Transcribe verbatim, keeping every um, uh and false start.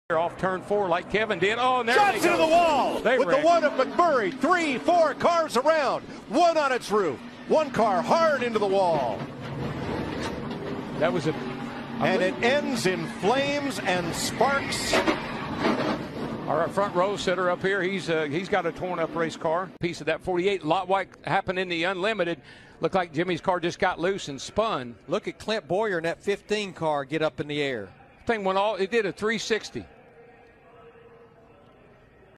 Off turn four like Kevin did. Oh, and there Shots they go. into the wall They with wrecked. the one of McMurray. Three, four cars around. One on its roof. One car hard into the wall. That was a... And it ends in flames and sparks. Our front row sitter up here, he's uh, he's got a torn up race car. Piece of that forty-eight. A lot like happened in the Unlimited. Looked like Jimmy's car just got loose and spun. Look at Clint Bowyer in that fifteen car get up in the air. Thing went all, it did a three sixty.